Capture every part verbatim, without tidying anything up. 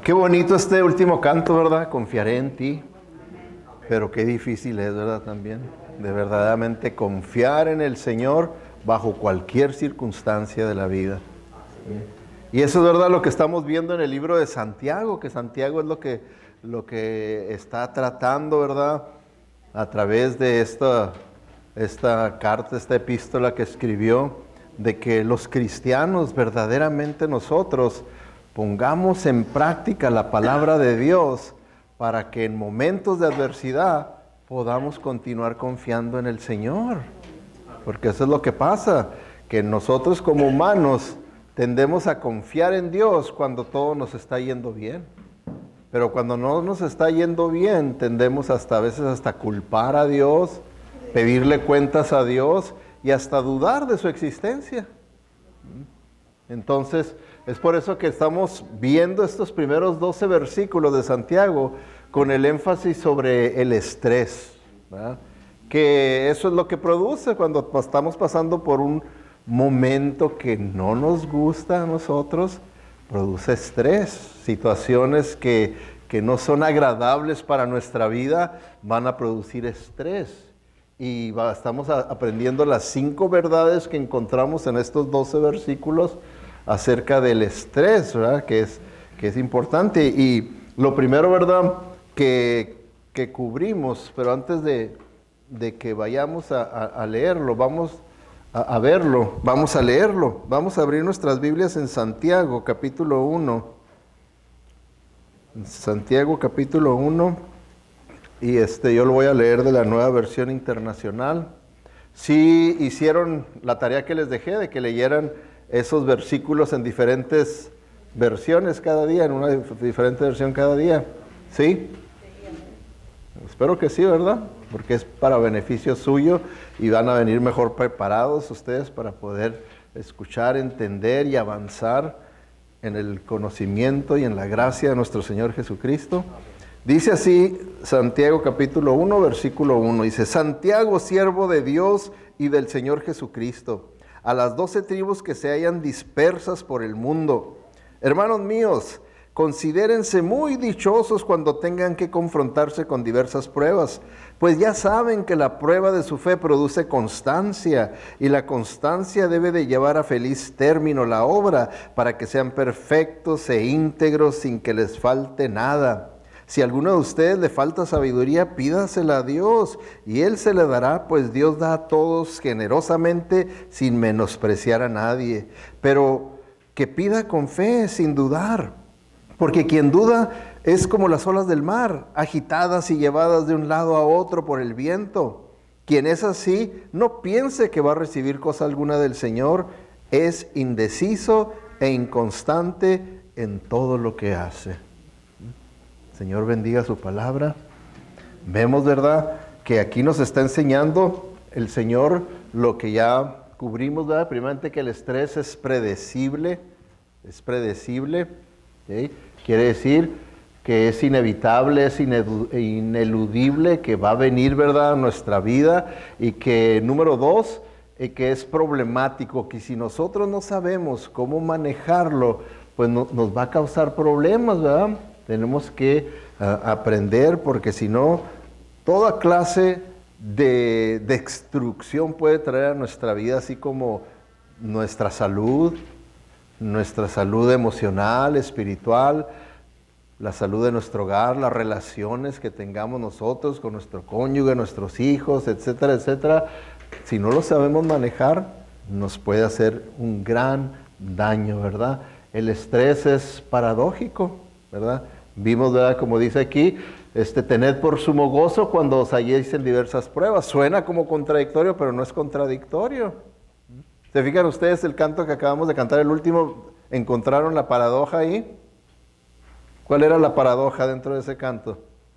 Qué bonito este último canto, ¿verdad? Confiaré en ti. Pero qué difícil es, ¿verdad? También, de verdaderamente confiar en el Señor bajo cualquier circunstancia de la vida. Y eso es verdad lo que estamos viendo en el libro de Santiago, que Santiago es lo que, lo que está tratando, ¿verdad? A través de esta, esta carta, esta epístola que escribió, de que los cristianos, verdaderamente nosotros, pongamos en práctica la palabra de Dios para que en momentos de adversidad podamos continuar confiando en el Señor. Porque eso es lo que pasa, que nosotros como humanos tendemos a confiar en Dios cuando todo nos está yendo bien. Pero cuando no nos está yendo bien, tendemos hasta a veces hasta culpar a Dios, pedirle cuentas a Dios y hasta dudar de su existencia. Entonces, es por eso que estamos viendo estos primeros doce versículos de Santiago con el énfasis sobre el estrés, ¿verdad? Que eso es lo que produce cuando estamos pasando por un momento que no nos gusta a nosotros, produce estrés. Situaciones que, que no son agradables para nuestra vida van a producir estrés. Y va, estamos a, aprendiendo las cinco verdades que encontramos en estos doce versículos acerca del estrés, ¿verdad? Que es, que es importante. Y lo primero, ¿verdad?, que, que cubrimos, pero antes de, de que vayamos a, a, a leerlo, vamos a, a verlo, vamos a leerlo. Vamos a abrir nuestras Biblias en Santiago, capítulo uno. Santiago, capítulo uno. Y este, yo lo voy a leer de la Nueva Versión Internacional. Sí hicieron la tarea que les dejé, de que leyeran esos versículos en diferentes versiones cada día, en una diferente versión cada día. ¿Sí? Espero que sí, ¿verdad? Porque es para beneficio suyo y van a venir mejor preparados ustedes para poder escuchar, entender y avanzar en el conocimiento y en la gracia de nuestro Señor Jesucristo. Dice así Santiago capítulo uno, versículo uno. Dice: Santiago, siervo de Dios y del Señor Jesucristo, a las doce tribus que se hallan dispersas por el mundo. Hermanos míos, considérense muy dichosos cuando tengan que confrontarse con diversas pruebas, pues ya saben que la prueba de su fe produce constancia, y la constancia debe de llevar a feliz término la obra, para que sean perfectos e íntegros sin que les falte nada. Si a alguno de ustedes le falta sabiduría, pídasela a Dios, y Él se le dará, pues Dios da a todos generosamente, sin menospreciar a nadie. Pero que pida con fe, sin dudar, porque quien duda es como las olas del mar, agitadas y llevadas de un lado a otro por el viento. Quien es así, no piense que va a recibir cosa alguna del Señor, es indeciso e inconstante en todo lo que hace. Señor, bendiga su palabra. Vemos, ¿verdad?, que aquí nos está enseñando el Señor lo que ya cubrimos, ¿verdad? Primeramente, que el estrés es predecible, es predecible, ¿sí? Quiere decir que es inevitable, es ineludible, que va a venir, ¿verdad?, a nuestra vida, y que, número dos, eh, que es problemático, que si nosotros no sabemos cómo manejarlo, pues no, nos va a causar problemas, ¿verdad? Tenemos que uh, aprender, porque si no, toda clase de destrucción puede traer a nuestra vida, así como nuestra salud, nuestra salud emocional, espiritual, la salud de nuestro hogar, las relaciones que tengamos nosotros con nuestro cónyuge, nuestros hijos, etcétera, etcétera. Si no lo sabemos manejar, nos puede hacer un gran daño, ¿verdad? El estrés es paradójico, ¿verdad? Vimos, ¿verdad?, como dice aquí, este, tened por sumo gozo cuando os halléis en diversas pruebas. Suena como contradictorio, pero no es contradictorio. ¿Se fijan ustedes el canto que acabamos de cantar, el último? ¿Encontraron la paradoja ahí? ¿Cuál era la paradoja dentro de ese canto?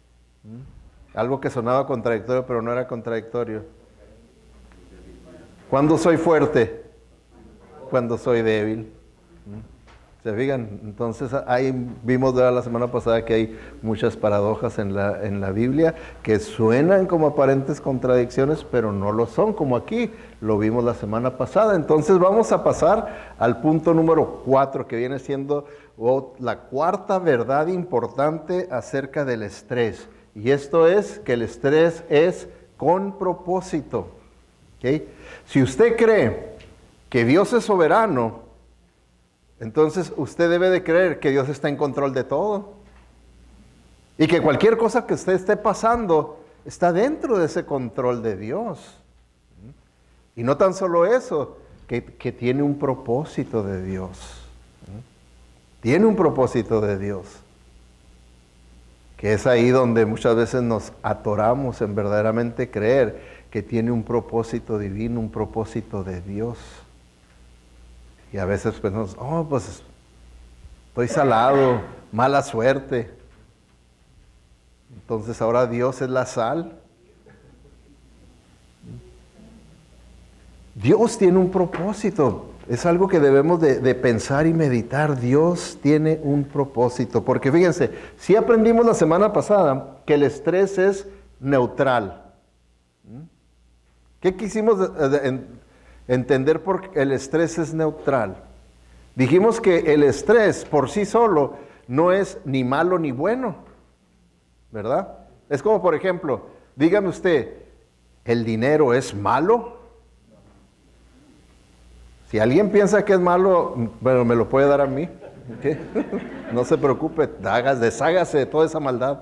Algo que sonaba contradictorio, pero no era contradictorio. ¿Cuándo soy fuerte? Cuando soy débil. ¿Se fijan? Entonces ahí vimos la semana pasada que hay muchas paradojas en la, en la Biblia que suenan como aparentes contradicciones, pero no lo son, como aquí lo vimos la semana pasada. Entonces vamos a pasar al punto número cuatro, que viene siendo oh, la cuarta verdad importante acerca del estrés. Y esto es que el estrés es con propósito. ¿Okay? Si usted cree que Dios es soberano, entonces usted debe de creer que Dios está en control de todo. Y que cualquier cosa que usted esté pasando está dentro de ese control de Dios. Y no tan solo eso, que, que tiene un propósito de Dios. Tiene un propósito de Dios. Que es ahí donde muchas veces nos atoramos en verdaderamente creer que tiene un propósito divino, un propósito de Dios. Y a veces pensamos, oh, pues estoy salado, mala suerte. Entonces ahora Dios es la sal. Dios tiene un propósito. Es algo que debemos de, de pensar y meditar. Dios tiene un propósito. Porque fíjense, si aprendimos la semana pasada que el estrés es neutral. ¿Qué quisimos de, de, en, entender por qué el estrés es neutral? Dijimos que el estrés por sí solo no es ni malo ni bueno, ¿verdad? Es como, por ejemplo, dígame usted, ¿el dinero es malo? Si alguien piensa que es malo, bueno, me lo puede dar a mí. ¿Okay? No se preocupe, hagas, deshágase de toda esa maldad.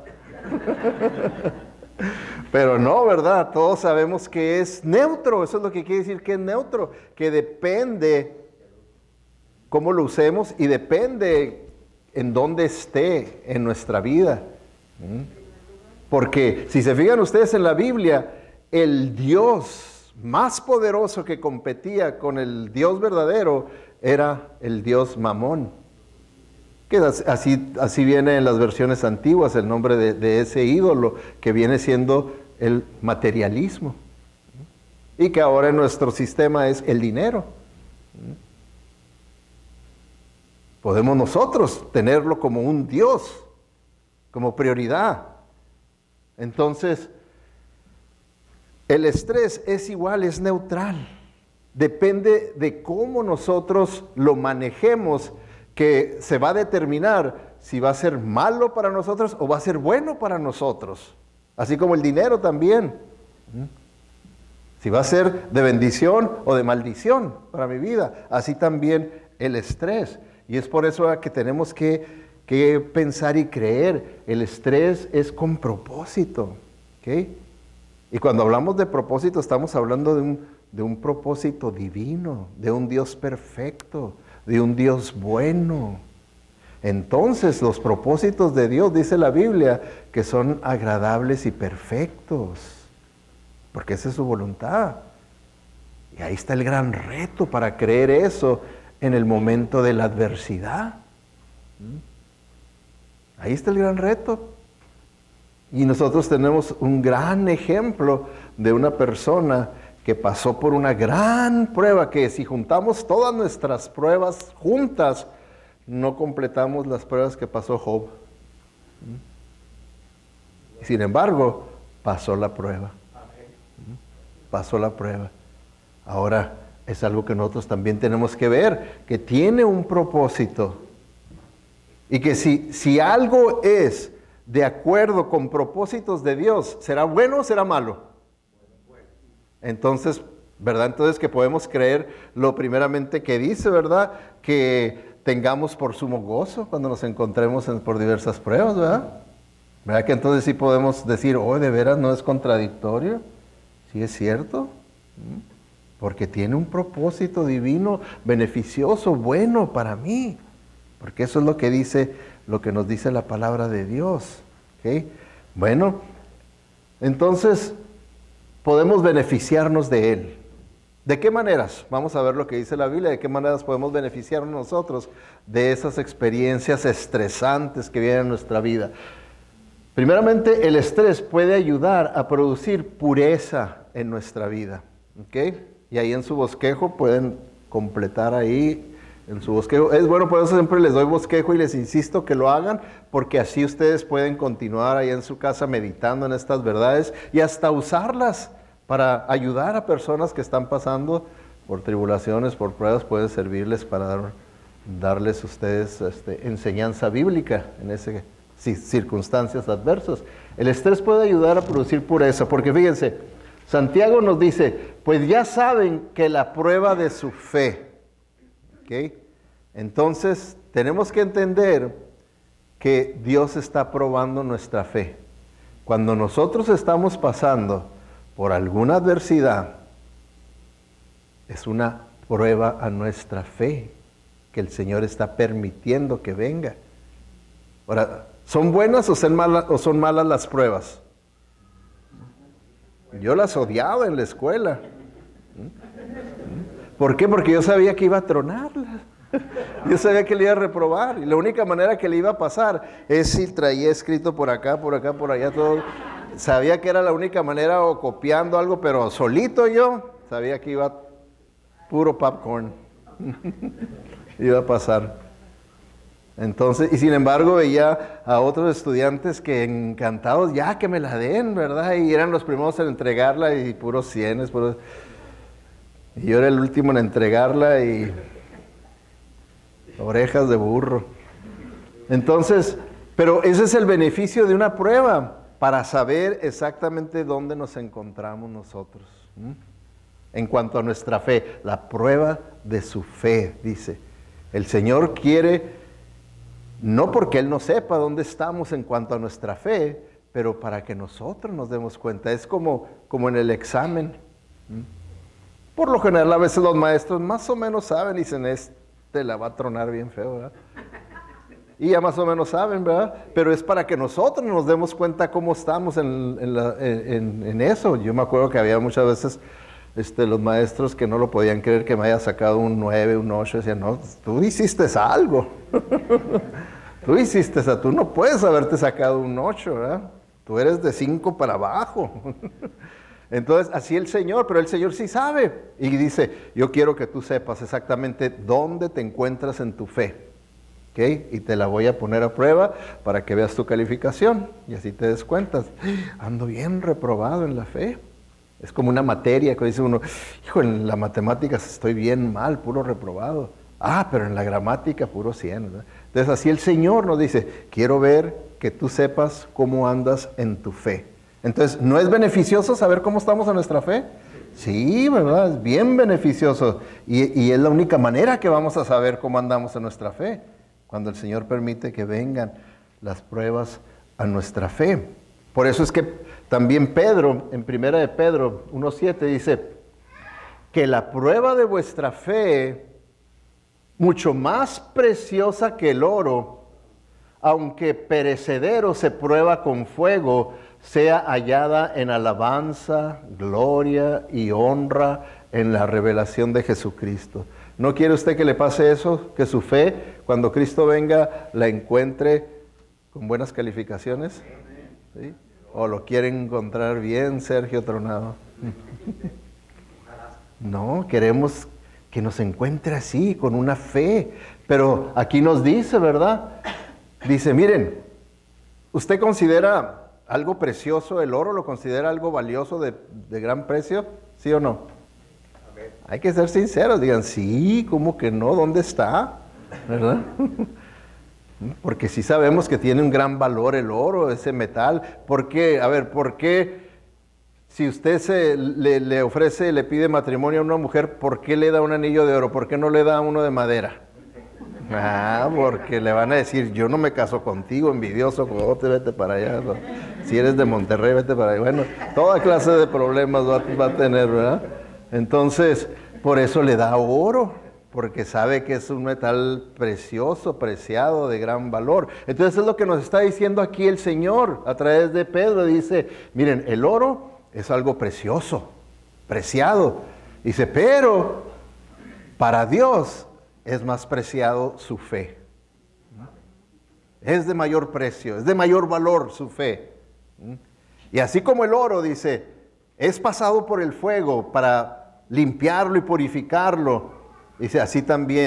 Pero no, ¿verdad? Todos sabemos que es neutro. Eso es lo que quiere decir que es neutro. Que depende cómo lo usemos y depende en dónde esté en nuestra vida. Porque si se fijan ustedes en la Biblia, el Dios más poderoso que competía con el Dios verdadero era el Dios Mamón. Que así, así viene en las versiones antiguas el nombre de, de ese ídolo, que viene siendo el materialismo. Y que ahora en nuestro sistema es el dinero. Podemos nosotros tenerlo como un Dios, como prioridad. Entonces, el estrés es igual, es neutral. Depende de cómo nosotros lo manejemos, que se va a determinar si va a ser malo para nosotros o va a ser bueno para nosotros. Así como el dinero también. Si va a ser de bendición o de maldición para mi vida. Así también el estrés. Y es por eso que tenemos que, que pensar y creer. El estrés es con propósito. ¿Okay? Y cuando hablamos de propósito, estamos hablando de un, de un propósito divino, de un Dios perfecto, de un Dios bueno. Entonces, los propósitos de Dios, dice la Biblia, que son agradables y perfectos, porque esa es su voluntad. Y ahí está el gran reto para creer eso en el momento de la adversidad. Ahí está el gran reto. Y nosotros tenemos un gran ejemplo de una persona que pasó por una gran prueba, que si juntamos todas nuestras pruebas juntas, no completamos las pruebas que pasó Job. Y sin embargo, pasó la prueba. Pasó la prueba. Ahora, es algo que nosotros también tenemos que ver, que tiene un propósito. Y que si, si algo es de acuerdo con propósitos de Dios, ¿será bueno o será malo? Entonces, ¿verdad? Entonces que podemos creer lo primeramente que dice, ¿verdad? Que tengamos por sumo gozo cuando nos encontremos en, por diversas pruebas, ¿verdad? ¿Verdad que entonces sí podemos decir, oh, de veras no es contradictorio? Sí es cierto. Porque tiene un propósito divino, beneficioso, bueno para mí. Porque eso es lo que dice, lo que nos dice la palabra de Dios. ¿Okay? Bueno, entonces podemos beneficiarnos de Él. ¿De qué maneras? Vamos a ver lo que dice la Biblia, de qué maneras podemos beneficiarnos nosotros de esas experiencias estresantes que vienen en nuestra vida. Primeramente, el estrés puede ayudar a producir pureza en nuestra vida. ¿Okay? Y ahí en su bosquejo pueden completar ahí en su bosquejo. Es bueno, por eso siempre les doy bosquejo y les insisto que lo hagan, porque así ustedes pueden continuar ahí en su casa meditando en estas verdades y hasta usarlas para ayudar a personas que están pasando por tribulaciones, por pruebas. Puede servirles para dar, darles a ustedes este, enseñanza bíblica en esas circunstancias adversas. El estrés puede ayudar a producir pureza, porque fíjense, Santiago nos dice, pues ya saben que la prueba de su fe, ¿ok? Entonces tenemos que entender que Dios está probando nuestra fe. Cuando nosotros estamos pasando por alguna adversidad, es una prueba a nuestra fe que el Señor está permitiendo que venga. Ahora, ¿son buenas o son malas, o son malas las pruebas? Yo las odiaba en la escuela. ¿Por qué? Porque yo sabía que iba a tronarlas. Yo sabía que le iba a reprobar. Y la única manera que le iba a pasar es si traía escrito por acá, por acá, por allá, todo. Sabía que era la única manera, o copiando algo, pero solito yo sabía que iba puro popcorn. Iba a pasar. Entonces, y sin embargo veía a otros estudiantes que encantados, ya que me la den, ¿verdad? Y eran los primeros en entregarla y puros cienes, puros... y yo era el último en entregarla y orejas de burro. Entonces, pero ese es el beneficio de una prueba, para saber exactamente dónde nos encontramos nosotros. ¿Mm? En cuanto a nuestra fe, la prueba de su fe, dice. El Señor quiere, no porque Él no sepa dónde estamos en cuanto a nuestra fe, pero para que nosotros nos demos cuenta. Es como, como en el examen. ¿Mm? Por lo general, a veces los maestros más o menos saben y dicen, este la va a tronar bien feo, ¿verdad? Y ya más o menos saben, ¿verdad? Pero es para que nosotros nos demos cuenta cómo estamos en, en, la, en, en eso. Yo me acuerdo que había muchas veces este, los maestros que no lo podían creer que me haya sacado un nueve, un ocho. Decían, no, tú hiciste algo. Tú hiciste eso. Tú no puedes haberte sacado un ocho, ¿verdad? Tú eres de cinco para abajo. Entonces, así el Señor, pero el Señor sí sabe. Y dice, yo quiero que tú sepas exactamente dónde te encuentras en tu fe. ¿Okay? Y te la voy a poner a prueba para que veas tu calificación y así te des cuenta. Ando bien reprobado en la fe. Es como una materia que dice uno, hijo, en la matemáticas estoy bien mal, puro reprobado. Ah, pero en la gramática puro cien, ¿verdad? Entonces así el Señor nos dice, quiero ver que tú sepas cómo andas en tu fe. Entonces, ¿no es beneficioso saber cómo estamos en nuestra fe? Sí, ¿verdad? Es bien beneficioso. Y, y es la única manera que vamos a saber cómo andamos en nuestra fe. Cuando el Señor permite que vengan las pruebas a nuestra fe. Por eso es que también Pedro, en primera de Pedro uno siete, dice que la prueba de vuestra fe, mucho más preciosa que el oro, aunque perecedero se prueba con fuego, sea hallada en alabanza, gloria y honra en la revelación de Jesucristo. ¿No quiere usted que le pase eso? Que su fe, cuando Cristo venga, la encuentre con buenas calificaciones. ¿Sí? ¿O lo quiere encontrar bien, Sergio Tronado? No, queremos que nos encuentre así, con una fe. Pero aquí nos dice, ¿verdad? Dice, miren, ¿usted considera algo precioso el oro? ¿Lo considera algo valioso de, de gran precio? ¿Sí o no? Hay que ser sinceros, digan, sí, ¿cómo que no? ¿Dónde está? ¿Verdad? Porque sí sabemos que tiene un gran valor el oro, ese metal. ¿Por qué? A ver, ¿por qué si usted se, le, le ofrece, le pide matrimonio a una mujer, ¿por qué le da un anillo de oro? ¿Por qué no le da uno de madera? Ah, porque le van a decir, yo no me caso contigo, envidioso, oh, te vete para allá. ¿No? Si eres de Monterrey, vete para allá. Bueno, toda clase de problemas va, va a tener, ¿verdad? Entonces, por eso le da oro, porque sabe que es un metal precioso, preciado, de gran valor. Entonces es lo que nos está diciendo aquí el Señor a través de Pedro. Dice, miren, el oro es algo precioso, preciado. Dice, pero para Dios es más preciado su fe. Es de mayor precio, es de mayor valor su fe. Y así como el oro, dice, es pasado por el fuego para limpiarlo y purificarlo. Dice, así también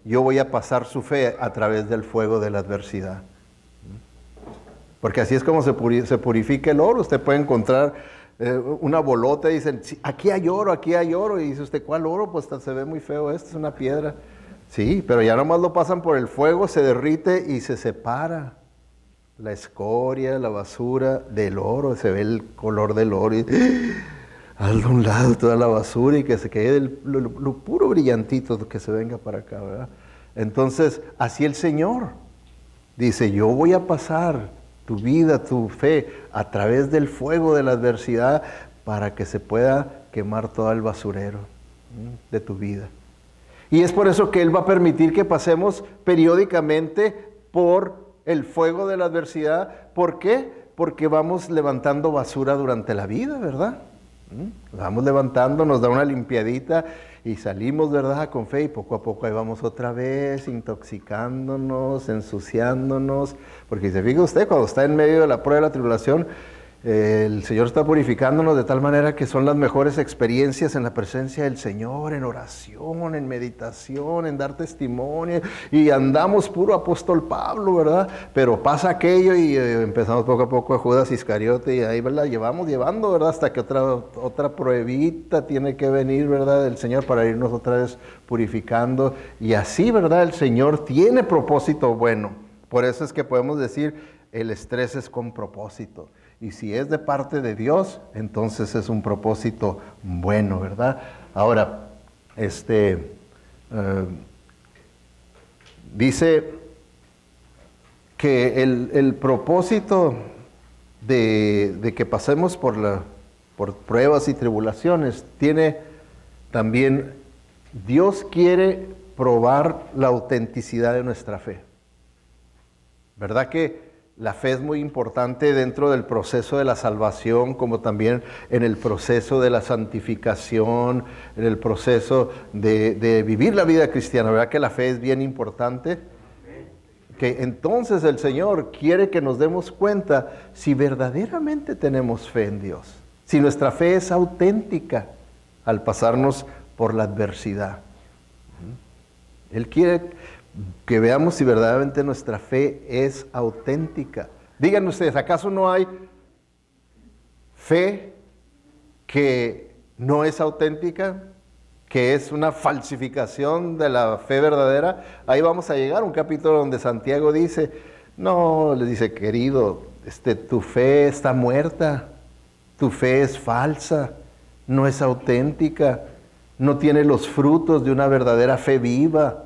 yo voy a pasar su fe a través del fuego de la adversidad. Porque así es como se, puri se purifica el oro. Usted puede encontrar eh, una bolota y dicen, sí, aquí hay oro, aquí hay oro. Y dice usted, ¿cuál oro? Pues se ve muy feo, esto es una piedra. Sí, pero ya nomás lo pasan por el fuego, se derrite y se separa la escoria, la basura del oro. Se ve el color del oro y al de un lado toda la basura y que se quede el, lo, lo puro brillantito que se venga para acá, ¿verdad? Entonces, así el Señor dice, yo voy a pasar tu vida, tu fe, a través del fuego de la adversidad para que se pueda quemar todo el basurero de tu vida. Y es por eso que Él va a permitir que pasemos periódicamente por el fuego de la adversidad. ¿Por qué? Porque vamos levantando basura durante la vida, ¿verdad? Vamos levantando, nos da una limpiadita y salimos, ¿verdad? Con fe y poco a poco ahí vamos otra vez intoxicándonos, ensuciándonos. Porque se fija usted, cuando está en medio de la prueba de la tribulación, eh, el Señor está purificándonos de tal manera que son las mejores experiencias en la presencia del Señor, en oración, en meditación, en dar testimonio. Y andamos puro apóstol Pablo, ¿verdad? Pero pasa aquello y eh, empezamos poco a poco a Judas Iscariote y ahí, ¿verdad? Llevamos llevando, ¿verdad? Hasta que otra, otra pruebita tiene que venir, ¿verdad? Del Señor para irnos otra vez purificando. Y así, ¿verdad? El Señor tiene propósito bueno. Por eso es que podemos decir, el estrés es con propósito. Y si es de parte de Dios, entonces es un propósito bueno, ¿verdad? Ahora, este, uh, dice que el, el propósito de, de que pasemos por, la, por pruebas y tribulaciones tiene también, Dios quiere probar la autenticidad de nuestra fe. ¿Verdad que la fe es muy importante dentro del proceso de la salvación, como también en el proceso de la santificación, en el proceso de, de vivir la vida cristiana? ¿Verdad que la fe es bien importante? Que entonces el Señor quiere que nos demos cuenta si verdaderamente tenemos fe en Dios, si nuestra fe es auténtica al pasarnos por la adversidad. Él quiere que veamos si verdaderamente nuestra fe es auténtica. Díganme ustedes, ¿acaso no hay fe que no es auténtica? Que es una falsificación de la fe verdadera. Ahí vamos a llegar a un capítulo donde Santiago dice, no, le dice, querido, este, tu fe está muerta, tu fe es falsa, no es auténtica, no tiene los frutos de una verdadera fe viva.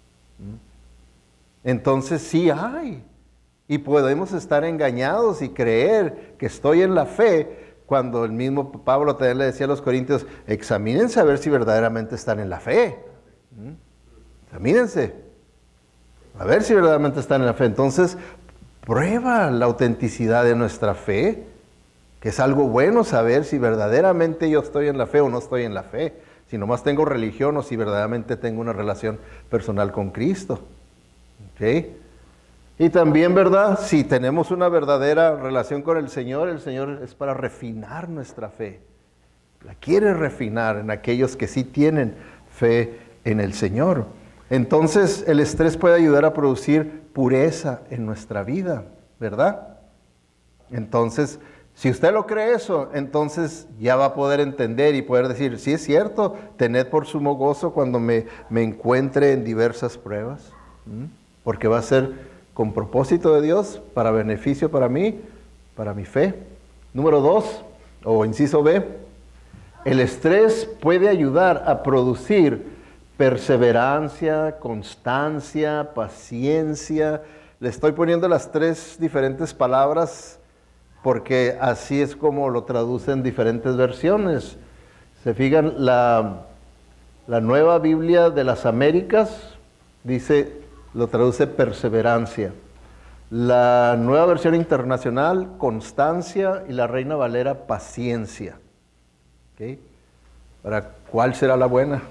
Entonces sí hay, y podemos estar engañados y creer que estoy en la fe, cuando el mismo Pablo también le decía a los corintios, examínense a ver si verdaderamente están en la fe. Examínense, a ver si verdaderamente están en la fe. Entonces, prueba la autenticidad de nuestra fe, que es algo bueno saber si verdaderamente yo estoy en la fe o no estoy en la fe, si nomás tengo religión o si verdaderamente tengo una relación personal con Cristo. ¿Okay? Y también, ¿verdad? Si tenemos una verdadera relación con el Señor, el Señor es para refinar nuestra fe. La quiere refinar en aquellos que sí tienen fe en el Señor. Entonces, el estrés puede ayudar a producir pureza en nuestra vida, ¿verdad? Entonces, si usted lo cree eso, entonces ya va a poder entender y poder decir, sí es cierto, tened por sumo gozo cuando me, me encuentre en diversas pruebas. ¿Mm? Porque va a ser con propósito de Dios, para beneficio para mí, para mi fe. Número dos, o inciso B, el estrés puede ayudar a producir perseverancia, constancia, paciencia. Le estoy poniendo las tres diferentes palabras porque así es como lo traducen diferentes versiones. Se fijan, la, la Nueva Biblia de las Américas dice, lo traduce perseverancia. La Nueva Versión Internacional, constancia, y la Reina Valera, paciencia. ¿Okay? ¿Para cuál será la buena?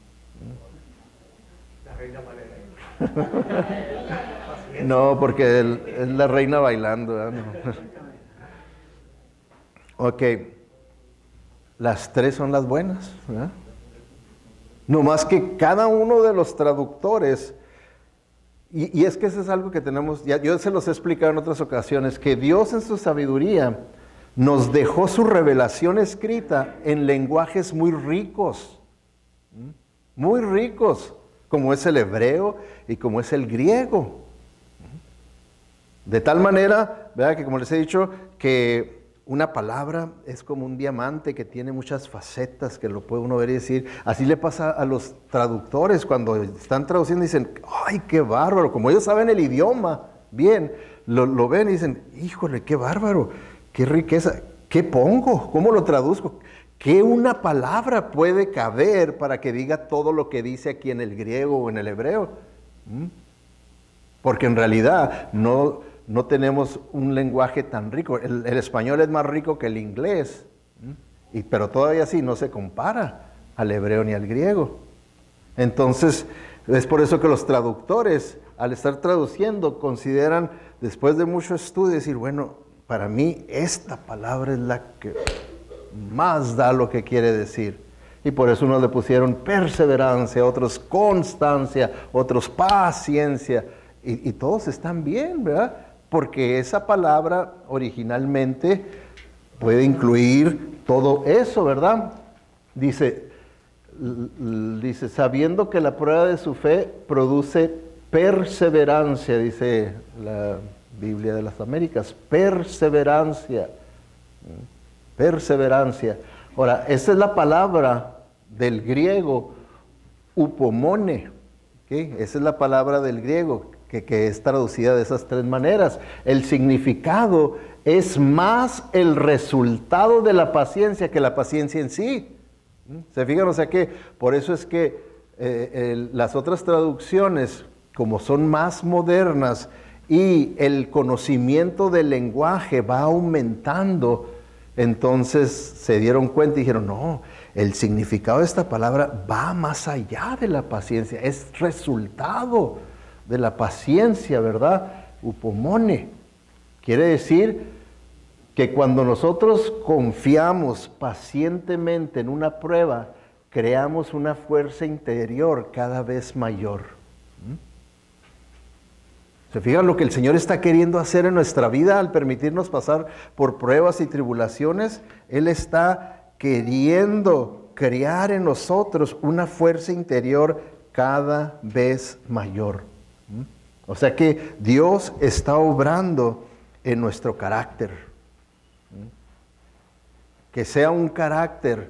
La Reina Valera. No, porque el, es la reina bailando. ¿Verdad? No. Ok. Las tres son las buenas. ¿Verdad? No más que cada uno de los traductores Y, y es que eso es algo que tenemos, ya, yo se los he explicado en otras ocasiones, que Dios en su sabiduría nos dejó su revelación escrita en lenguajes muy ricos, muy ricos, como es el hebreo y como es el griego. De tal manera, ¿verdad?, que como les he dicho, que una palabra es como un diamante que tiene muchas facetas, que lo puede uno ver y decir. Así le pasa a los traductores cuando están traduciendo y dicen, ¡ay, qué bárbaro! Como ellos saben el idioma bien, lo, lo ven y dicen, ¡híjole, qué bárbaro! ¡Qué riqueza! ¿Qué pongo? ¿Cómo lo traduzco? ¿Qué una palabra puede caber para que diga todo lo que dice aquí en el griego o en el hebreo? ¿Mm? Porque en realidad no, no tenemos un lenguaje tan rico. El, el español es más rico que el inglés, ¿Mm? y, pero todavía así no se compara al hebreo ni al griego. Entonces, es por eso que los traductores, al estar traduciendo, consideran, después de mucho estudio, decir, bueno, para mí esta palabra es la que más da lo que quiere decir. Y por eso unos le pusieron perseverancia, otros constancia, otros paciencia. Y, y todos están bien, ¿verdad? Porque esa palabra originalmente puede incluir todo eso, ¿verdad? Dice, dice, sabiendo que la prueba de su fe produce perseverancia, dice la Biblia de las Américas, perseverancia, perseverancia. Ahora, esa es la palabra del griego, upomone, ¿okay? Esa es la palabra del griego, que, que es traducida de esas tres maneras. El significado es más el resultado de la paciencia que la paciencia en sí. ¿Se fijan? O sea que, por eso es que eh, el, las otras traducciones, como son más modernas, y el conocimiento del lenguaje va aumentando, entonces se dieron cuenta y dijeron, no, el significado de esta palabra va más allá de la paciencia, es resultado de la paciencia, ¿verdad? Upomone. Quiere decir que cuando nosotros confiamos pacientemente en una prueba, creamos una fuerza interior cada vez mayor. ¿Se fijan lo que el Señor está queriendo hacer en nuestra vida al permitirnos pasar por pruebas y tribulaciones? Él está queriendo crear en nosotros una fuerza interior cada vez mayor. O sea que Dios está obrando en nuestro carácter. Que sea un carácter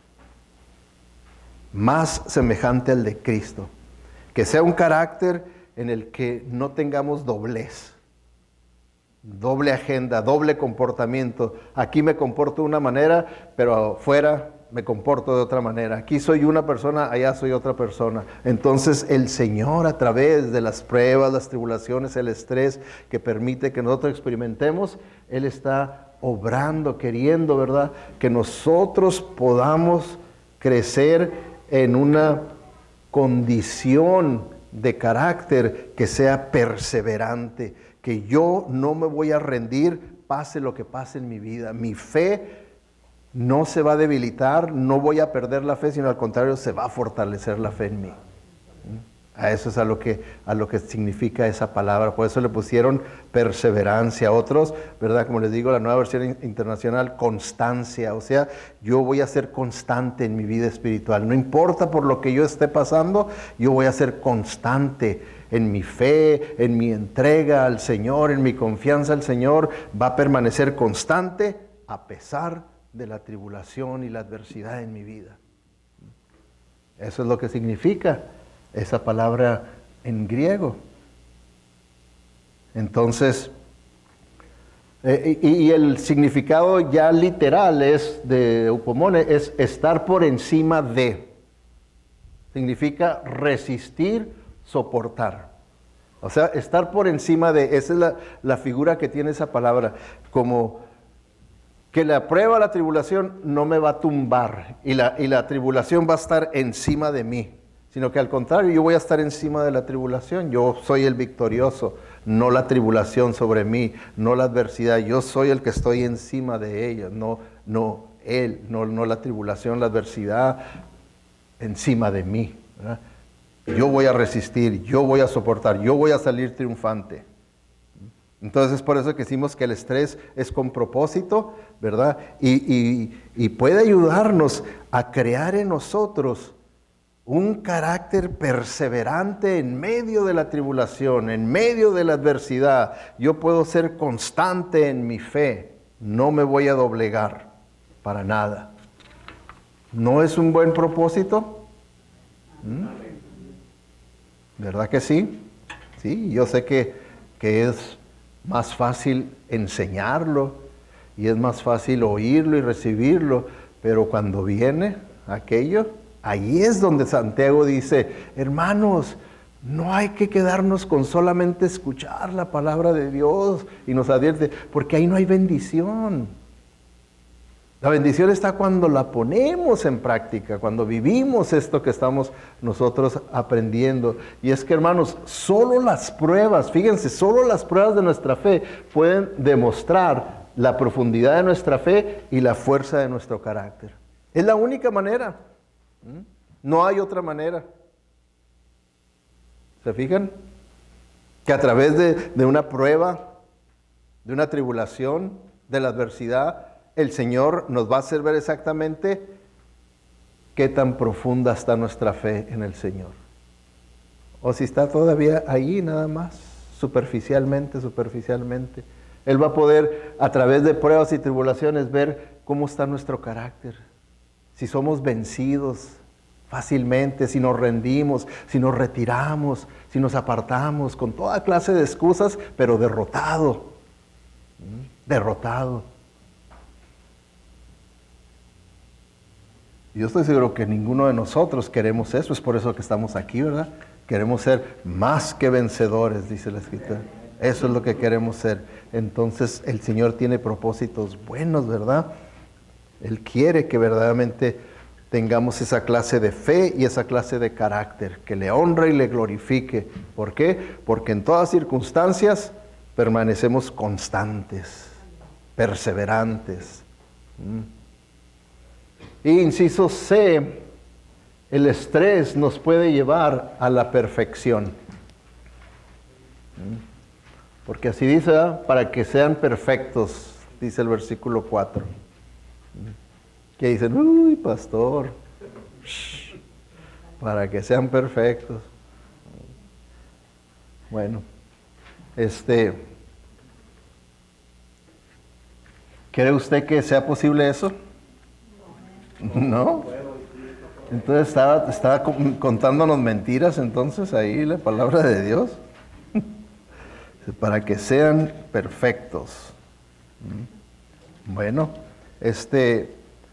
más semejante al de Cristo. Que sea un carácter en el que no tengamos doblez, doble agenda, doble comportamiento. Aquí me comporto de una manera, pero afuera me comporto de otra manera. Aquí soy una persona, allá soy otra persona. Entonces el Señor, a través de las pruebas, las tribulaciones, el estrés que permite que nosotros experimentemos, Él está obrando, queriendo, ¿verdad?, que nosotros podamos crecer en una condición de carácter que sea perseverante, que yo no me voy a rendir, pase lo que pase en mi vida. Mi fe no se va a debilitar, no voy a perder la fe, sino al contrario, se va a fortalecer la fe en mí. A eso es a lo que, a lo que significa esa palabra. Por eso le pusieron perseverancia. Otros, ¿verdad? Como les digo, la Nueva Versión Internacional, constancia. O sea, yo voy a ser constante en mi vida espiritual. No importa por lo que yo esté pasando, yo voy a ser constante en mi fe, en mi entrega al Señor, en mi confianza al Señor. Va a permanecer constante a pesar de la tribulación y la adversidad en mi vida. Eso es lo que significa esa palabra en griego. Entonces, eh, y, y el significado ya literal es de upomone, es estar por encima de. Significa resistir, soportar. O sea, estar por encima de, esa es la, la figura que tiene esa palabra, como que la prueba, la tribulación no me va a tumbar y la, y la tribulación va a estar encima de mí. Sino que al contrario, yo voy a estar encima de la tribulación. Yo soy el victorioso, no la tribulación sobre mí, no la adversidad. Yo soy el que estoy encima de ella, no, no él, no, no la tribulación, la adversidad encima de mí, ¿verdad? yo voy a resistir, yo voy a soportar, yo voy a salir triunfante. Entonces es por eso que decimos que el estrés es con propósito, ¿verdad? Y, y, y puede ayudarnos a crear en nosotros un carácter perseverante en medio de la tribulación, en medio de la adversidad. Yo puedo ser constante en mi fe, no me voy a doblegar para nada. ¿No es un buen propósito? ¿Mm? ¿Verdad que sí? Sí, yo sé que, que es más fácil enseñarlo y es más fácil oírlo y recibirlo, pero cuando viene aquello, ahí es donde Santiago dice, hermanos, no hay que quedarnos con solamente escuchar la palabra de Dios, y nos advierte, porque ahí no hay bendición. La bendición está cuando la ponemos en práctica, cuando vivimos esto que estamos nosotros aprendiendo. Y es que, hermanos, solo las pruebas, fíjense, solo las pruebas de nuestra fe pueden demostrar la profundidad de nuestra fe y la fuerza de nuestro carácter. Es la única manera. No hay otra manera. ¿Se fijan? Que a través de, de una prueba, de una tribulación, de la adversidad, el Señor nos va a hacer ver exactamente qué tan profunda está nuestra fe en el Señor. O si está todavía ahí nada más, superficialmente, superficialmente. Él va a poder, a través de pruebas y tribulaciones, ver cómo está nuestro carácter. Si somos vencidos fácilmente, si nos rendimos, si nos retiramos, si nos apartamos, con toda clase de excusas, pero derrotado. Derrotado. Yo estoy seguro que ninguno de nosotros queremos eso, es por eso que estamos aquí, ¿verdad? Queremos ser más que vencedores, dice la Escritura. Eso es lo que queremos ser. Entonces el Señor tiene propósitos buenos, ¿verdad? Él quiere que verdaderamente tengamos esa clase de fe y esa clase de carácter, que le honre y le glorifique. ¿Por qué? Porque en todas circunstancias permanecemos constantes, perseverantes. ¿Mm? Y inciso C, el estrés nos puede llevar a la perfección. Porque así dice, ¿verdad? Para que sean perfectos, dice el versículo cuatro. Que dicen, uy, pastor, para que sean perfectos. Bueno, este, ¿cree usted que sea posible eso? ¿No? Entonces estaba, estaba contándonos mentiras entonces ahí la palabra de Dios. Para que sean perfectos. Bueno, este,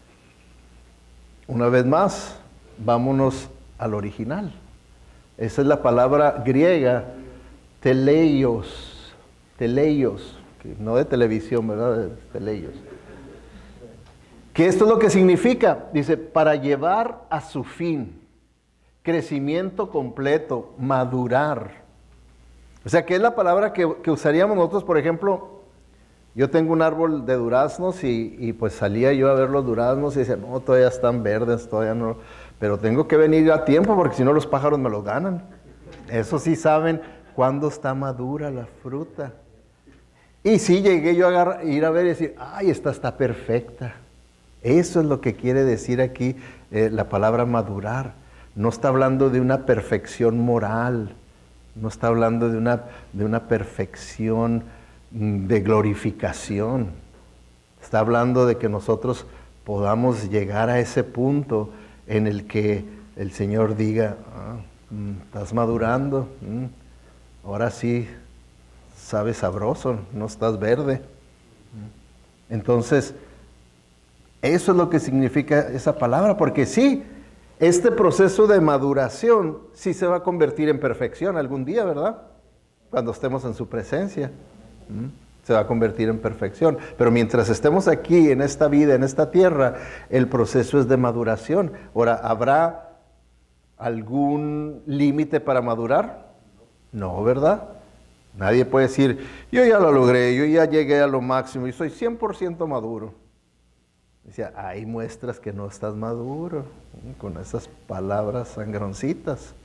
una vez más, vámonos al original. Esa es la palabra griega, teleios, teleios, que no de televisión, ¿verdad? De teleios. Que esto es lo que significa, dice, para llevar a su fin, crecimiento completo, madurar. O sea, que es la palabra que, que usaríamos nosotros, por ejemplo, yo tengo un árbol de duraznos y, y pues salía yo a ver los duraznos y decía, no, todavía están verdes, todavía no, pero tengo que venir a tiempo porque si no los pájaros me los ganan. Eso sí saben cuándo está madura la fruta. Y sí llegué yo a agarrar, ir a ver y decir, ay, esta está perfecta. Eso es lo que quiere decir aquí eh, la palabra madurar. No está hablando de una perfección moral, no está hablando de una, de una perfección de glorificación. Está hablando de que nosotros podamos llegar a ese punto en el que el Señor diga, ah, estás madurando, ahora sí sabes sabroso, no estás verde. Entonces, eso es lo que significa esa palabra, porque sí, este proceso de maduración sí se va a convertir en perfección algún día, ¿verdad? Cuando estemos en su presencia, ¿m? se va a convertir en perfección. Pero mientras estemos aquí, en esta vida, en esta tierra, el proceso es de maduración. Ahora, ¿habrá algún límite para madurar? No, ¿verdad? Nadie puede decir, yo ya lo logré, yo ya llegué a lo máximo y soy cien por ciento maduro. Decía, hay muestras que no estás maduro, con esas palabras sangroncitas.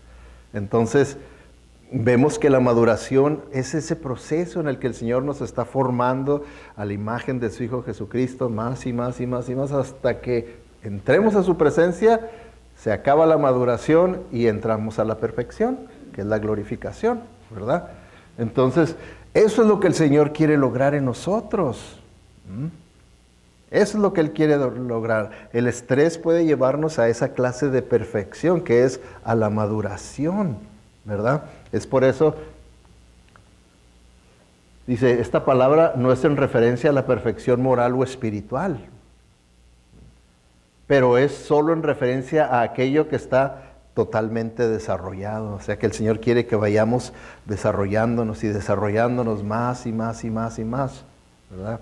Entonces, vemos que la maduración es ese proceso en el que el Señor nos está formando a la imagen de su Hijo Jesucristo, más y más y más y más, hasta que entremos a su presencia, se acaba la maduración y entramos a la perfección, que es la glorificación, ¿verdad? Entonces, eso es lo que el Señor quiere lograr en nosotros. ¿Mm? Eso es lo que Él quiere lograr. El estrés puede llevarnos a esa clase de perfección, que es a la maduración, ¿verdad? Es por eso, dice, esta palabra no es en referencia a la perfección moral o espiritual, pero es solo en referencia a aquello que está totalmente desarrollado. O sea que el Señor quiere que vayamos desarrollándonos y desarrollándonos más y más y más y más, ¿verdad?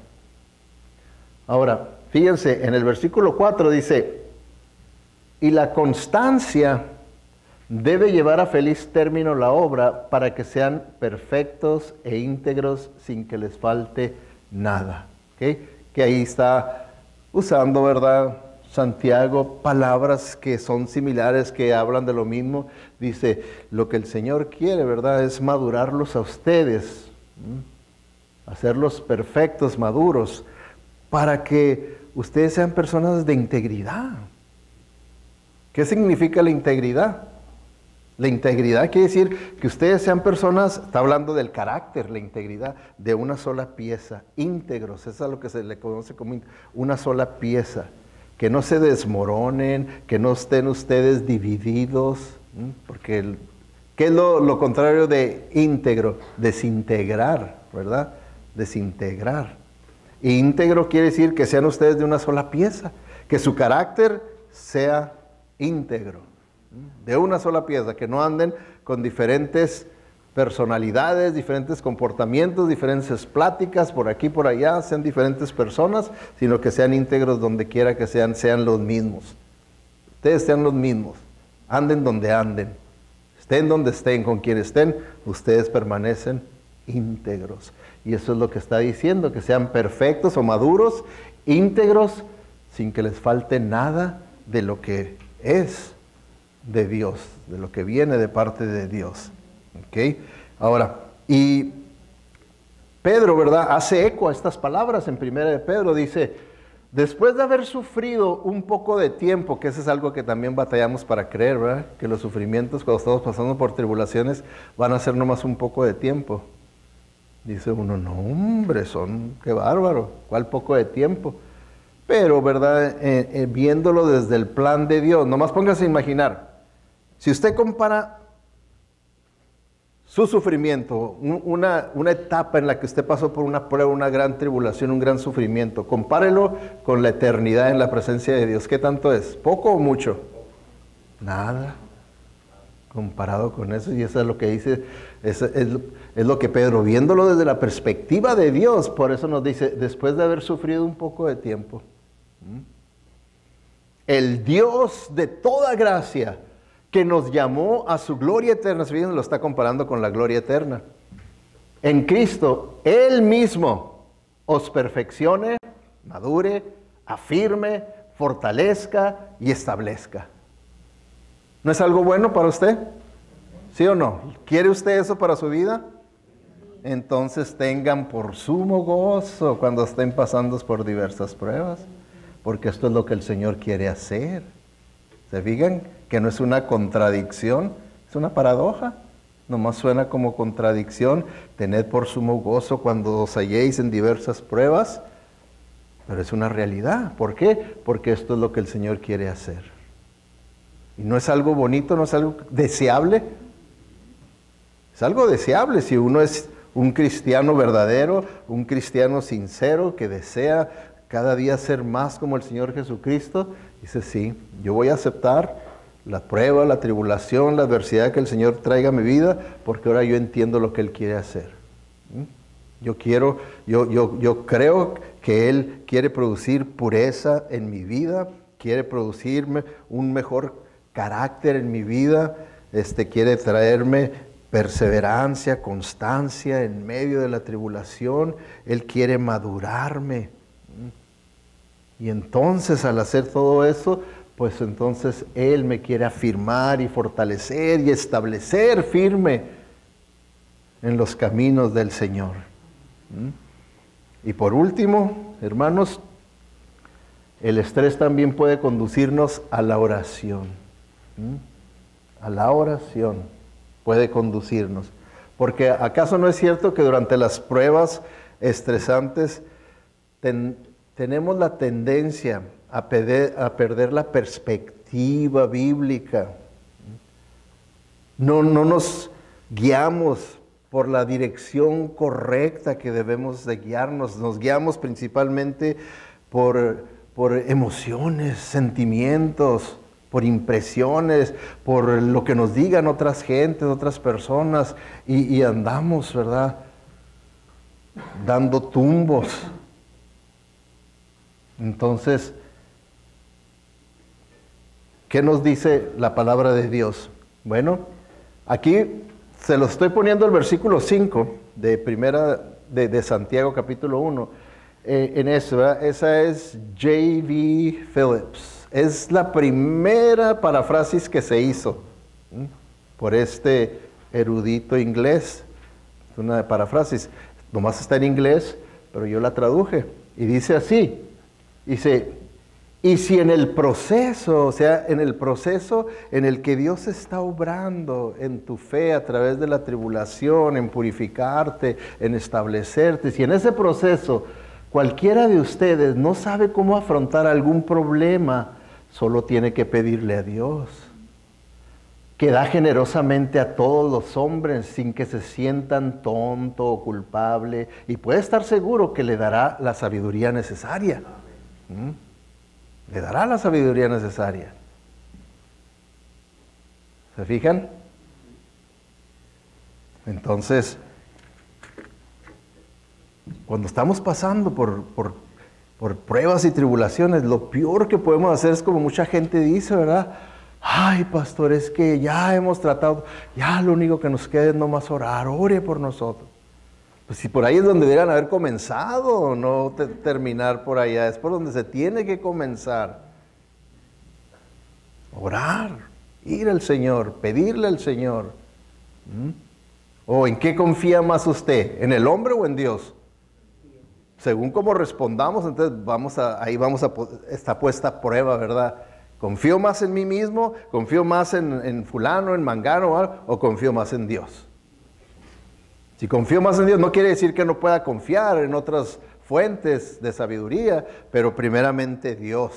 Ahora, fíjense, en el versículo cuatro dice, y la constancia debe llevar a feliz término la obra para que sean perfectos e íntegros sin que les falte nada. ¿Okay? Que ahí está usando, ¿verdad?, Santiago, palabras que son similares, que hablan de lo mismo. Dice, lo que el Señor quiere, ¿verdad?, es madurarlos a ustedes, ¿m? Hacerlos perfectos, maduros, para que ustedes sean personas de integridad. ¿Qué significa la integridad? La integridad quiere decir que ustedes sean personas, está hablando del carácter, la integridad, de una sola pieza, íntegros, eso es a lo que se le conoce como una sola pieza. Que no se desmoronen, que no estén ustedes divididos, ¿m? Porque, el, ¿qué es lo, lo contrario de íntegro? Desintegrar, ¿verdad? Desintegrar. Íntegro quiere decir que sean ustedes de una sola pieza, que su carácter sea íntegro, de una sola pieza, que no anden con diferentes personalidades, diferentes comportamientos, diferentes pláticas, por aquí, por allá, sean diferentes personas, sino que sean íntegros donde quiera que sean, sean los mismos. Ustedes sean los mismos, anden donde anden, estén donde estén, con quien estén, ustedes permanecen íntegros. Y eso es lo que está diciendo, que sean perfectos o maduros, íntegros, sin que les falte nada de lo que es de Dios, de lo que viene de parte de Dios. ¿Ok? Ahora, y Pedro, ¿verdad?, hace eco a estas palabras en primera de Pedro, dice, después de haber sufrido un poco de tiempo, que eso es algo que también batallamos para creer, ¿verdad?, que los sufrimientos cuando estamos pasando por tribulaciones van a ser nomás un poco de tiempo. Dice uno, no hombre, son, qué bárbaro, ¿cuál poco de tiempo? Pero, ¿verdad?, eh, eh, viéndolo desde el plan de Dios, nomás póngase a imaginar, si usted compara su sufrimiento, una, una etapa en la que usted pasó por una prueba, una gran tribulación, un gran sufrimiento, compárelo con la eternidad en la presencia de Dios. ¿Qué tanto es? ¿Poco o mucho? Nada. Comparado con eso, y eso es lo que dice, es, es, es lo que Pedro, viéndolo desde la perspectiva de Dios, por eso nos dice, después de haber sufrido un poco de tiempo, ¿m? El Dios de toda gracia, que nos llamó a su gloria eterna, fíjense, lo está comparando con la gloria eterna. En Cristo, Él mismo os perfeccione, madure, afirme, fortalezca y establezca. ¿No es algo bueno para usted? ¿Sí o no? ¿Quiere usted eso para su vida? Entonces tengan por sumo gozo cuando estén pasando por diversas pruebas, porque esto es lo que el Señor quiere hacer. ¿Se fijan? Que no es una contradicción, es una paradoja. Nomás suena como contradicción. Tened por sumo gozo cuando os halléis en diversas pruebas, pero es una realidad. ¿Por qué? Porque esto es lo que el Señor quiere hacer. Y no es algo bonito, no es algo deseable. Es algo deseable si uno es un cristiano verdadero, un cristiano sincero que desea cada día ser más como el Señor Jesucristo. Dice, sí, yo voy a aceptar la prueba, la tribulación, la adversidad que el Señor traiga a mi vida, porque ahora yo entiendo lo que Él quiere hacer. Yo quiero, yo, yo, yo creo que Él quiere producir pureza en mi vida, quiere producirme un mejor carácter en mi vida, este, quiere traerme perseverancia, constancia en medio de la tribulación. Él quiere madurarme. Y entonces, al hacer todo eso, pues entonces Él me quiere afirmar y fortalecer y establecer firme en los caminos del Señor. ¿Mm? Y por último, hermanos, el estrés también puede conducirnos a la oración. ¿Mm? A la oración puede conducirnos. Porque ¿acaso no es cierto que durante las pruebas estresantes ten, tenemos la tendencia a perder, a perder la perspectiva bíblica? No, no nos guiamos por la dirección correcta que debemos de guiarnos. Nos guiamos principalmente por, por emociones, sentimientos, por impresiones, por lo que nos digan otras gentes, otras personas, y, y andamos, ¿verdad?, dando tumbos. Entonces, ¿qué nos dice la palabra de Dios? Bueno, aquí se lo estoy poniendo el versículo cinco de primera de, de Santiago capítulo uno. Eh, en eso, ¿verdad? Esa es J B Phillips. Es la primera paráfrasis que se hizo ¿sí? por este erudito inglés. Es una paráfrasis. Nomás está en inglés, pero yo la traduje. Y dice así. Dice, y si en el proceso, o sea, en el proceso en el que Dios está obrando en tu fe a través de la tribulación, en purificarte, en establecerte, si en ese proceso cualquiera de ustedes no sabe cómo afrontar algún problema, solo tiene que pedirle a Dios, que da generosamente a todos los hombres sin que se sientan tonto o culpable, y puede estar seguro que le dará la sabiduría necesaria. ¿Mm? Le dará la sabiduría necesaria. ¿Se fijan? Entonces, cuando estamos pasando por, por, por pruebas y tribulaciones, lo peor que podemos hacer es como mucha gente dice, ¿verdad? Ay, pastor, es que ya hemos tratado, ya lo único que nos queda es nomás orar, ore por nosotros. Pues si por ahí es donde debieran haber comenzado, no te, terminar por allá, es por donde se tiene que comenzar. Orar, ir al Señor, pedirle al Señor. ¿Mm? ¿O en qué confía más usted? ¿En el hombre o en Dios? Según cómo respondamos, entonces vamos a, ahí vamos a, está puesta a prueba, ¿verdad? ¿Confío más en mí mismo? ¿Confío más en, en fulano, en mangano o algo? ¿O confío más en Dios? Si confío más en Dios, no quiere decir que no pueda confiar en otras fuentes de sabiduría, pero primeramente Dios.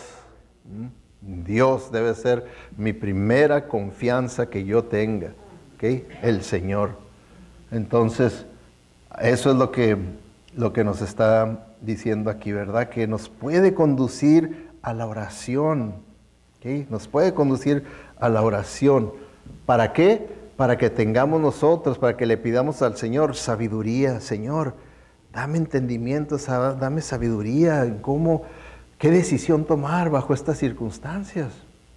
Dios debe ser mi primera confianza que yo tenga, ¿okay? El Señor. Entonces, eso es lo que, lo que nos está diciendo aquí, ¿verdad? Que nos puede conducir a la oración, ¿okay? Nos puede conducir a la oración. ¿Para qué? Para que tengamos nosotros, para que le pidamos al Señor sabiduría. Señor, dame entendimiento, dame sabiduría en cómo, qué decisión tomar bajo estas circunstancias.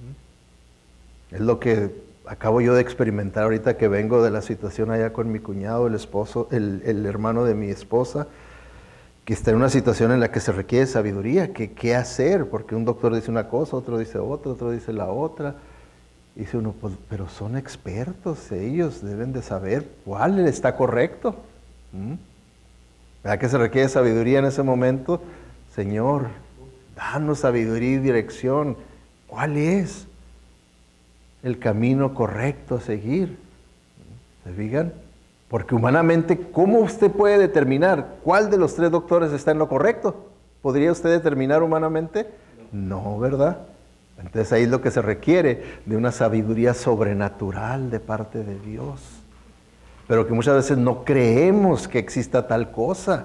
Es lo que acabo yo de experimentar ahorita que vengo de la situación allá con mi cuñado, el esposo, el, el hermano de mi esposa, que está en una situación en la que se requiere sabiduría, que qué hacer, porque un doctor dice una cosa, otro dice otra, otro dice la otra. Dice uno, pues, pero son expertos, ellos deben de saber cuál está correcto. ¿Mm? ¿Verdad que se requiere sabiduría en ese momento? Señor, danos sabiduría y dirección. ¿Cuál es el camino correcto a seguir? ¿Se fijan? Porque humanamente, ¿cómo usted puede determinar cuál de los tres doctores está en lo correcto? ¿Podría usted determinar humanamente? No, ¿verdad? Entonces ahí es lo que se requiere, de una sabiduría sobrenatural de parte de Dios. Pero que muchas veces no creemos que exista tal cosa.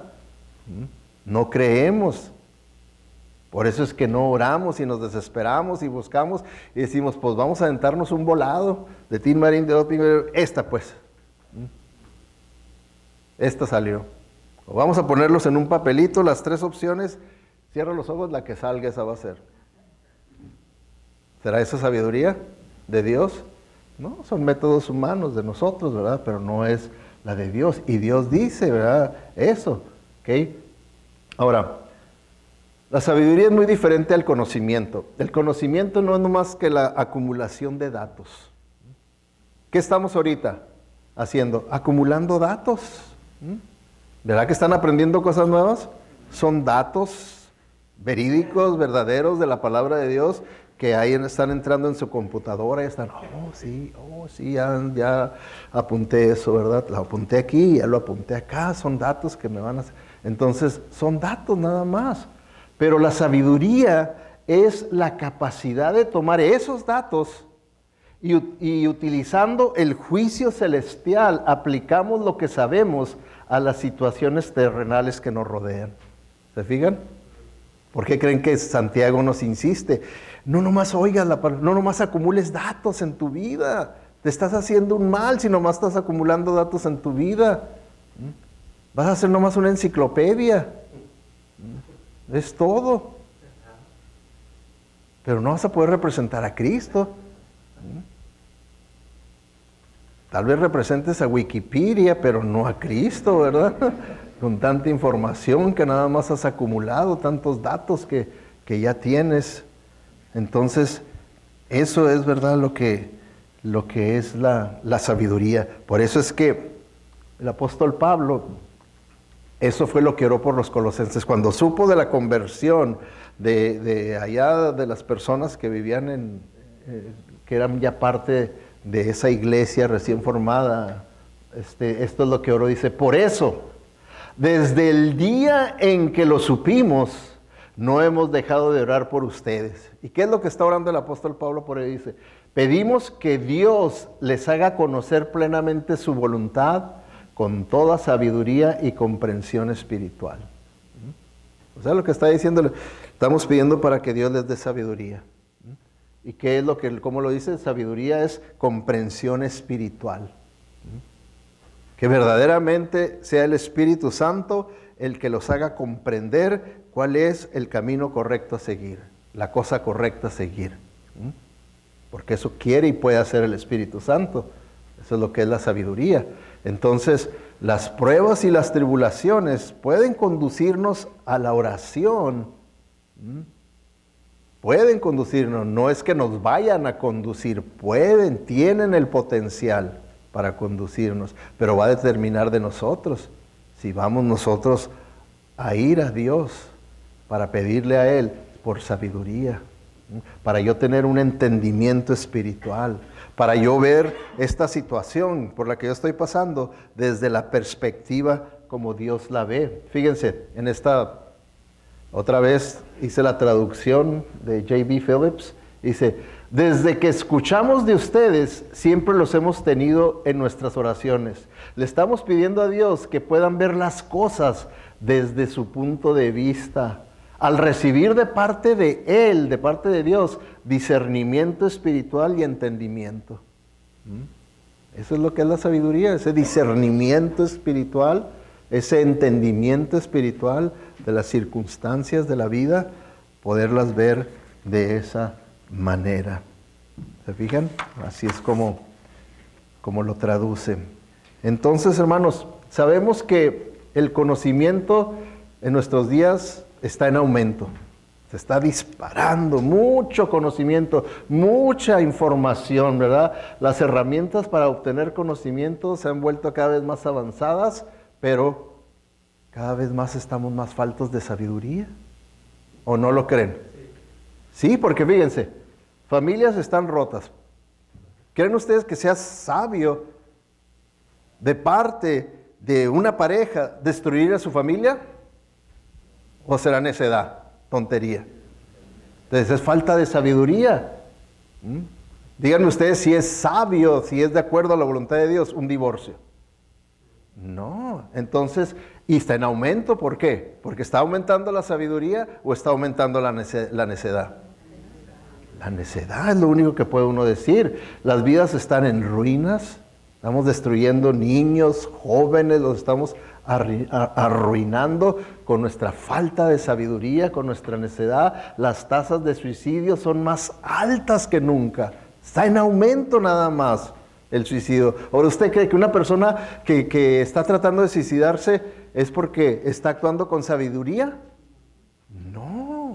No creemos. Por eso es que no oramos y nos desesperamos y buscamos y decimos, pues vamos a aventarnos un volado de Tin Marín, de Doping, esta pues. Esta salió. O vamos a ponerlos en un papelito, las tres opciones, cierra los ojos, la que salga esa va a ser. ¿Será esa sabiduría de Dios? No, son métodos humanos de nosotros, ¿verdad? Pero no es la de Dios. Y Dios dice, ¿verdad? Eso, ¿ok? Ahora, La sabiduría es muy diferente al conocimiento. El conocimiento no es nomás que la acumulación de datos. ¿Qué estamos ahorita haciendo? Acumulando datos. ¿Verdad que están aprendiendo cosas nuevas? Son datos verídicos, verdaderos de la palabra de Dios, que ahí están entrando en su computadora y están, oh sí, oh sí, ya, ya apunté eso, ¿verdad? Lo apunté aquí, ya lo apunté acá, son datos que me van a hacer. Entonces, son datos nada más. Pero la sabiduría es la capacidad de tomar esos datos y, y utilizando el juicio celestial, aplicamos lo que sabemos a las situaciones terrenales que nos rodean. ¿Se fijan? ¿Por qué creen que Santiago nos insiste? No nomás oigas la palabra, no nomás acumules datos en tu vida. Te estás haciendo un mal si nomás estás acumulando datos en tu vida. Vas a ser nomás una enciclopedia. Es todo. Pero no vas a poder representar a Cristo. Tal vez representes a Wikipedia, pero no a Cristo, ¿verdad? Con tanta información que nada más has acumulado, tantos datos que, que ya tienes. Entonces, eso es, ¿verdad?, lo que, lo que es la, la sabiduría. Por eso es que el apóstol Pablo, eso fue lo que oró por los colosenses. Cuando supo de la conversión de, de allá de las personas que vivían en, eh, que eran ya parte de esa iglesia recién formada, este, esto es lo que oró, dice, por eso, desde el día en que lo supimos, no hemos dejado de orar por ustedes. ¿Y qué es lo que está orando el apóstol Pablo por ahí? Dice, pedimos que Dios les haga conocer plenamente su voluntad con toda sabiduría y comprensión espiritual. O sea, lo que está diciendo, estamos pidiendo para que Dios les dé sabiduría. ¿Y qué es lo que, cómo lo dice? Sabiduría es comprensión espiritual. Que verdaderamente sea el Espíritu Santo el que los haga comprender cuál es el camino correcto a seguir, la cosa correcta a seguir. Porque eso quiere y puede hacer el Espíritu Santo. Eso es lo que es la sabiduría. Entonces, las pruebas y las tribulaciones pueden conducirnos a la oración. Pueden conducirnos, no es que nos vayan a conducir, pueden, tienen el potencial para conducirnos, pero va a determinar de nosotros, si vamos nosotros a ir a Dios para pedirle a Él por sabiduría, para yo tener un entendimiento espiritual, para yo ver esta situación por la que yo estoy pasando desde la perspectiva como Dios la ve. Fíjense, en esta, otra vez hice la traducción de J B Phillips, dice, desde que escuchamos de ustedes, siempre los hemos tenido en nuestras oraciones. Le estamos pidiendo a Dios que puedan ver las cosas desde su punto de vista. Al recibir de parte de Él, de parte de Dios, discernimiento espiritual y entendimiento. Eso es lo que es la sabiduría, ese discernimiento espiritual, ese entendimiento espiritual de las circunstancias de la vida, poderlas ver de esa manera. ¿Se fijan? Así es como, como lo traduce. Entonces, hermanos, sabemos que el conocimiento en nuestros días está en aumento. Se está disparando mucho conocimiento, mucha información, ¿verdad? Las herramientas para obtener conocimiento se han vuelto cada vez más avanzadas, pero cada vez más estamos más faltos de sabiduría. ¿O no lo creen? Sí, porque fíjense, familias están rotas. ¿Creen ustedes que sea sabio de parte de una pareja destruir a su familia? ¿O será necedad, tontería? Entonces es falta de sabiduría. ¿Mm? Díganme ustedes si es sabio, si es de acuerdo a la voluntad de Dios, un divorcio. No, entonces, y está en aumento, ¿por qué? ¿Porque está aumentando la sabiduría o está aumentando la nece- la necedad? La necedad es lo único que puede uno decir. Las vidas están en ruinas, estamos destruyendo niños, jóvenes, los estamos arru- arruinando con nuestra falta de sabiduría, con nuestra necedad. Las tasas de suicidio son más altas que nunca, está en aumento nada más el suicidio. Ahora, ¿usted cree que una persona que, que está tratando de suicidarse es porque está actuando con sabiduría? No.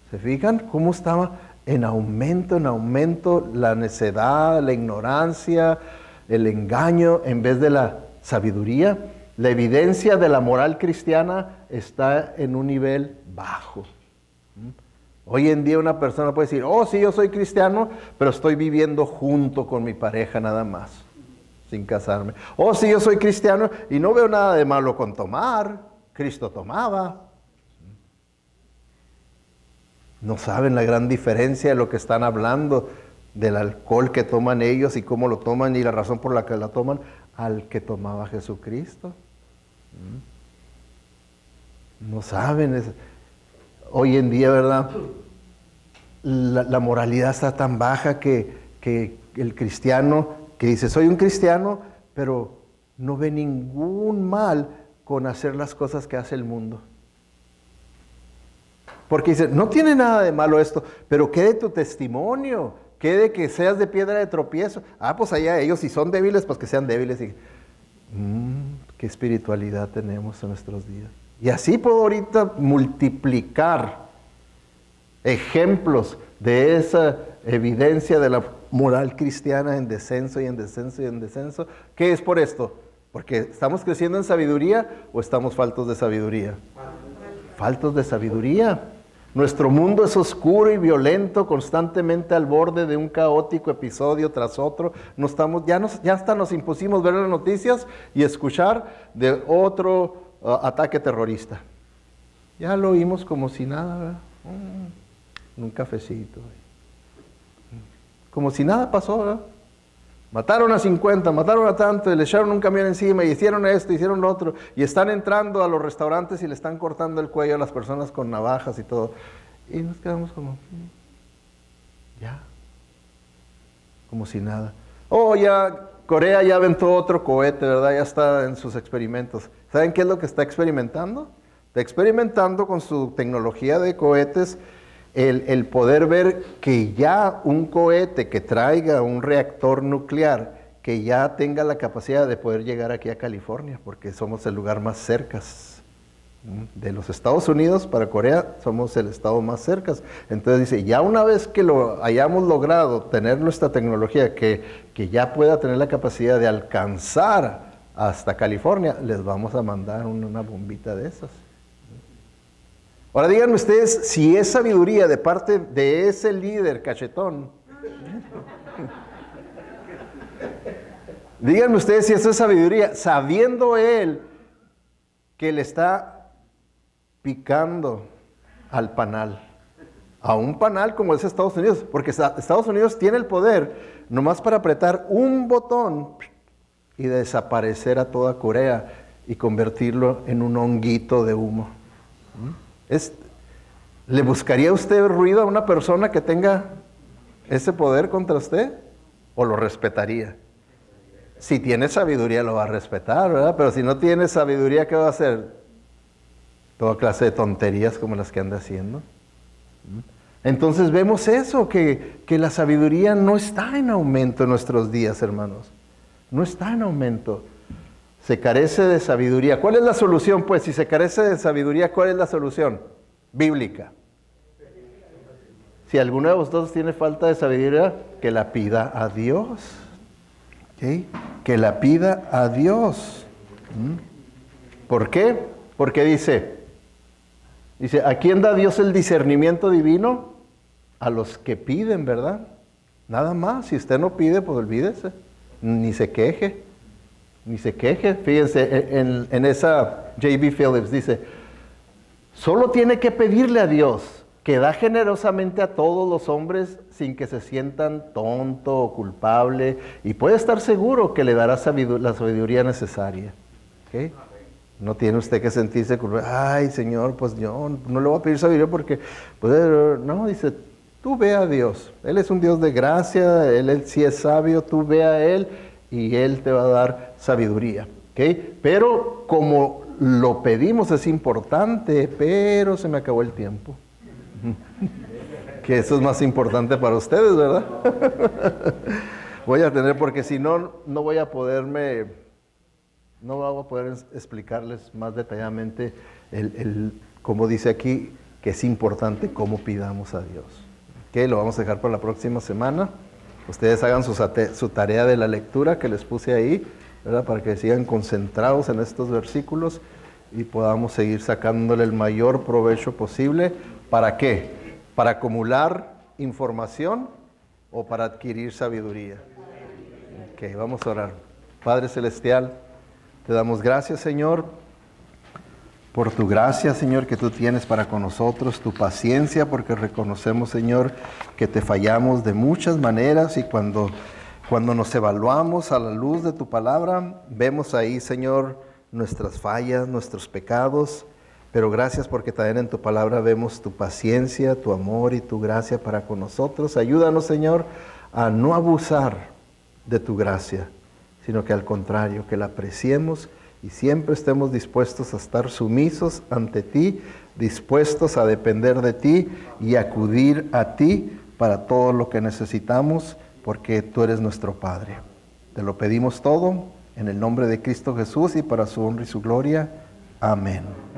¿Se fijan cómo estaba en aumento, en aumento la necedad, la ignorancia, el engaño en vez de la sabiduría? La evidencia de la moral cristiana está en un nivel bajo. Hoy en día una persona puede decir, oh sí, yo soy cristiano, pero estoy viviendo junto con mi pareja nada más, sin casarme. Oh sí, yo soy cristiano y no veo nada de malo con tomar, Cristo tomaba. No saben la gran diferencia de lo que están hablando, del alcohol que toman ellos y cómo lo toman y la razón por la que la toman, al que tomaba Jesucristo. No saben. Es, hoy en día, ¿verdad? La, la moralidad está tan baja que, que el cristiano que dice, soy un cristiano, pero no ve ningún mal con hacer las cosas que hace el mundo. Porque dice, no tiene nada de malo esto, pero ¿qué de tu testimonio? ¿Qué de que seas de piedra de tropiezo? Ah, pues allá ellos, si son débiles, pues que sean débiles. Y, mmm, qué espiritualidad tenemos en nuestros días. Y así puedo ahorita multiplicar ejemplos de esa evidencia de la moral cristiana en descenso y en descenso y en descenso. ¿Qué es por esto? Porque ¿estamos creciendo en sabiduría o estamos faltos de sabiduría? Faltos de sabiduría. Nuestro mundo es oscuro y violento, constantemente al borde de un caótico episodio tras otro. No estamos, ya, nos, ya hasta nos impusimos ver las noticias y escuchar de otro uh, ataque terrorista. Ya lo oímos como si nada, ¿verdad? Mm, un cafecito. Como si nada pasó, ¿verdad? Mataron a cincuenta, mataron a tanto, y le echaron un camión encima, y hicieron esto, hicieron lo otro, y están entrando a los restaurantes y le están cortando el cuello a las personas con navajas y todo. Y nos quedamos como, ya, como si nada. Oh, ya, Corea ya aventó otro cohete, ¿verdad? Ya está en sus experimentos. ¿Saben qué es lo que está experimentando? Está experimentando con su tecnología de cohetes El, el poder ver que ya un cohete que traiga un reactor nuclear, que ya tenga la capacidad de poder llegar aquí a California, porque somos el lugar más cerca de los Estados Unidos. Para Corea somos el estado más cerca. Entonces dice, ya una vez que lo hayamos logrado tener nuestra tecnología, que, que ya pueda tener la capacidad de alcanzar hasta California, les vamos a mandar una, una bombita de esas. Ahora díganme ustedes si es sabiduría de parte de ese líder cachetón. Díganme ustedes si eso es sabiduría, sabiendo él que le está picando al panal. A un panal como es Estados Unidos, porque Estados Unidos tiene el poder nomás para apretar un botón y desaparecer a toda Corea y convertirlo en un honguito de humo. Es, ¿le buscaría usted ruido a una persona que tenga ese poder contra usted? ¿O lo respetaría? Si tiene sabiduría lo va a respetar, ¿verdad? Pero si no tiene sabiduría, ¿qué va a hacer? Toda clase de tonterías como las que anda haciendo. Entonces vemos eso, que, que la sabiduría no está en aumento en nuestros días, hermanos. No está en aumento. Se carece de sabiduría. ¿Cuál es la solución? Pues si se carece de sabiduría, ¿cuál es la solución? Bíblica. Si alguno de vosotros tiene falta de sabiduría, que la pida a Dios. ¿Okay? Que la pida a Dios. ¿Mm? ¿Por qué? Porque dice, dice, ¿a quién da Dios el discernimiento divino? A los que piden, ¿verdad? Nada más. Si usted no pide, pues olvídese. Ni se queje. Ni se queje. Fíjense, en, en esa J B Phillips dice, solo tiene que pedirle a Dios que da generosamente a todos los hombres sin que se sientan tonto o culpable, y puede estar seguro que le dará sabidu- la sabiduría necesaria. ¿Okay? No tiene usted que sentirse culpable. Ay, Señor, pues yo no le voy a pedir sabiduría porque, pues, no, dice, tú ve a Dios. Él es un Dios de gracia, Él, él sí es sabio, tú ve a Él y Él te va a dar sabiduría. ¿Okay? Pero como lo pedimos es importante, pero se me acabó el tiempo. Que eso es más importante para ustedes, ¿verdad? Voy a tener, porque si no, no voy a poderme, no voy a poder explicarles más detalladamente, el, el, como dice aquí, que es importante cómo pidamos a Dios. Ok, lo vamos a dejar para la próxima semana. Ustedes hagan su, su tarea de la lectura que les puse ahí, ¿verdad? Para que sigan concentrados en estos versículos y podamos seguir sacándole el mayor provecho posible. ¿Para qué? ¿Para acumular información o para adquirir sabiduría? Ok, vamos a orar. Padre Celestial, te damos gracias, Señor, por tu gracia, Señor, que tú tienes para con nosotros, tu paciencia, porque reconocemos, Señor, que te fallamos de muchas maneras y cuando, cuando nos evaluamos a la luz de tu palabra, vemos ahí, Señor, nuestras fallas, nuestros pecados, pero gracias porque también en tu palabra vemos tu paciencia, tu amor y tu gracia para con nosotros. Ayúdanos, Señor, a no abusar de tu gracia, sino que al contrario, que la apreciemos y siempre estemos dispuestos a estar sumisos ante ti, dispuestos a depender de ti y acudir a ti para todo lo que necesitamos, porque tú eres nuestro Padre. Te lo pedimos todo en el nombre de Cristo Jesús y para su honra y su gloria. Amén.